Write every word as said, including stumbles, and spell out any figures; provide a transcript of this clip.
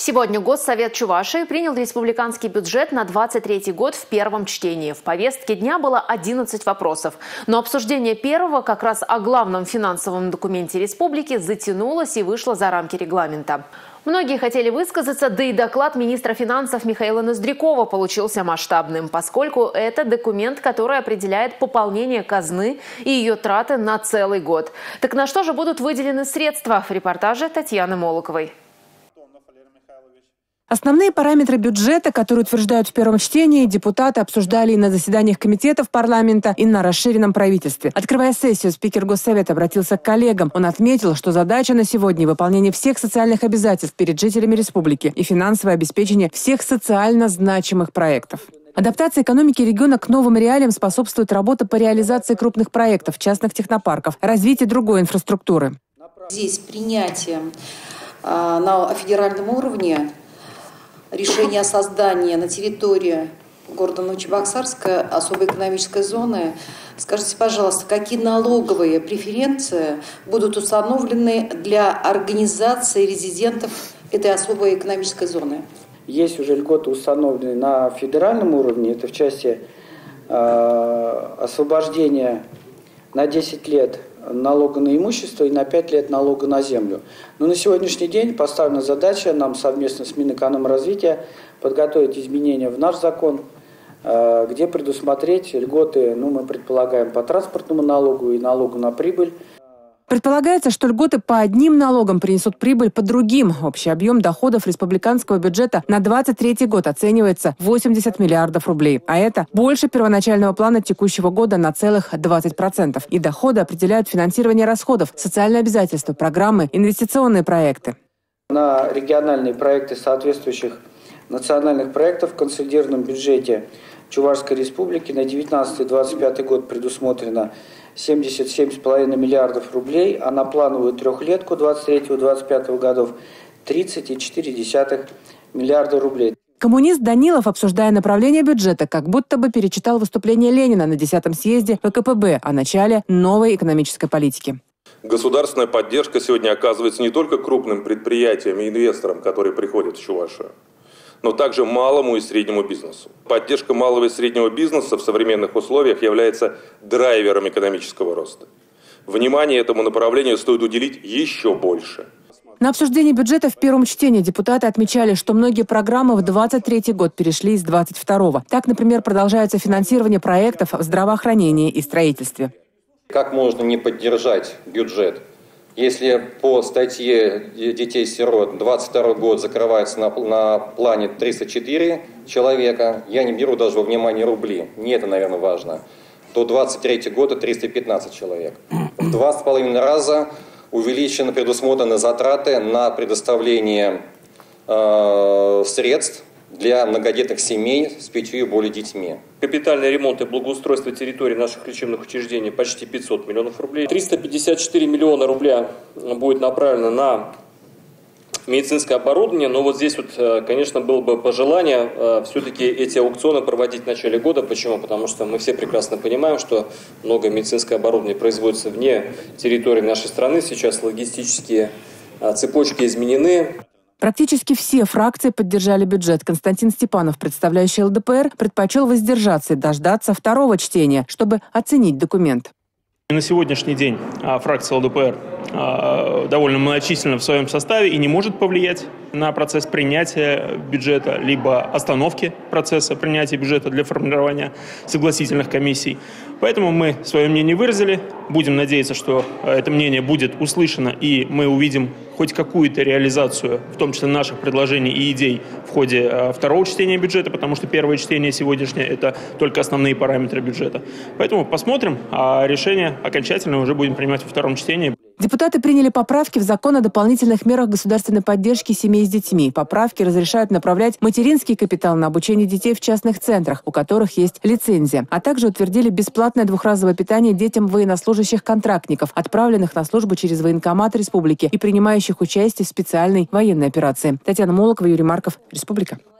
Сегодня Госсовет Чувашии принял республиканский бюджет на двадцать третий год в первом чтении. В повестке дня было одиннадцать вопросов. Но обсуждение первого, как раз о главном финансовом документе республики, затянулось и вышло за рамки регламента. Многие хотели высказаться, да и доклад министра финансов Михаила Ноздрякова получился масштабным, поскольку это документ, который определяет пополнение казны и ее траты на целый год. Так на что же будут выделены средства? В репортаже Татьяны Молоковой. Основные параметры бюджета, которые утверждают в первом чтении, депутаты обсуждали и на заседаниях комитетов парламента, и на расширенном правительстве. Открывая сессию, спикер Госсовета обратился к коллегам. Он отметил, что задача на сегодня – выполнение всех социальных обязательств перед жителями республики и финансовое обеспечение всех социально значимых проектов. Адаптация экономики региона к новым реалиям способствует работа по реализации крупных проектов, частных технопарков, развитию другой инфраструктуры. Здесь принятие а, на федеральном уровне решение о создании на территории города Новочебоксарска особой экономической зоны. Скажите, пожалуйста, какие налоговые преференции будут установлены для организации резидентов этой особой экономической зоны? Есть уже льготы, установленные на федеральном уровне. Это в части э, освобождения на десять лет налога на имущество и на пять лет налога на землю. Но на сегодняшний день поставлена задача нам совместно с Минэкономразвития подготовить изменения в наш закон, где предусмотреть льготы, ну, мы предполагаем, по транспортному налогу и налогу на прибыль. Предполагается, что льготы по одним налогам принесут прибыль по другим. Общий объем доходов республиканского бюджета на двадцать третий год оценивается в восемьдесят миллиардов рублей. А это больше первоначального плана текущего года на целых двадцать процентов. И доходы определяют финансирование расходов, социальные обязательства, программы, инвестиционные проекты. На региональные проекты соответствующих национальных проектов в консолидированном бюджете Чувашской республики на девятнадцатый — двадцать пятый год предусмотрено семьдесят семь целых пять десятых миллиардов рублей, а на плановую трехлетку двадцать третьего — двадцать пятого годов тридцать целых четыре десятых миллиарда рублей. Коммунист Данилов, обсуждая направление бюджета, как будто бы перечитал выступление Ленина на десятом съезде вэ ка пэ бэ о начале новой экономической политики. Государственная поддержка сегодня оказывается не только крупным предприятиям и инвесторам, которые приходят в Чувашию, но также малому и среднему бизнесу. Поддержка малого и среднего бизнеса в современных условиях является драйвером экономического роста. Внимание этому направлению стоит уделить еще больше. На обсуждении бюджета в первом чтении депутаты отмечали, что многие программы в двадцать третий год перешли из двадцать второго. Так, например, продолжается финансирование проектов в здравоохранении и строительстве. Как можно не поддержать бюджет? Если по статье детей-сирот двадцать второй год закрывается на, на плане триста четыре человека, я не беру даже во внимание рубли, не это, наверное, важно, то двадцать третий год это триста пятнадцать человек. В два с половиной раза увеличены, предусмотрены затраты на предоставление э, средств для многодетных семей с пятью и более детьми. Капитальный ремонт и благоустройство территории наших лечебных учреждений почти пятьсот миллионов рублей. триста пятьдесят четыре миллиона рубля будет направлено на медицинское оборудование. Но вот здесь, вот, конечно, было бы пожелание все-таки эти аукционы проводить в начале года. Почему? Потому что мы все прекрасно понимаем, что много медицинского оборудования производится вне территории нашей страны. Сейчас логистические цепочки изменены. Практически все фракции поддержали бюджет. Константин Степанов, представляющий эл дэ пэ эр, предпочел воздержаться и дождаться второго чтения, чтобы оценить документ. На сегодняшний день фракция эл дэ пэ эр довольно многочисленна в своем составе и не может повлиять на процесс принятия бюджета, либо остановки процесса принятия бюджета для формирования согласительных комиссий. Поэтому мы свое мнение выразили. Будем надеяться, что это мнение будет услышано, и мы увидим хоть какую-то реализацию, в том числе наших предложений и идей в ходе второго чтения бюджета, потому что первое чтение сегодняшнее – это только основные параметры бюджета. Поэтому посмотрим, а решение окончательное уже будем принимать во втором чтении. Депутаты приняли поправки в закон о дополнительных мерах государственной поддержки семей с детьми. Поправки разрешают направлять материнский капитал на обучение детей в частных центрах, у которых есть лицензия, а также утвердили бесплатное двухразовое питание детям военнослужащих-контрактников, отправленных на службу через военкомат республики и принимающих участие в специальной военной операции. Татьяна Молокова, Юрий Марков, Республика.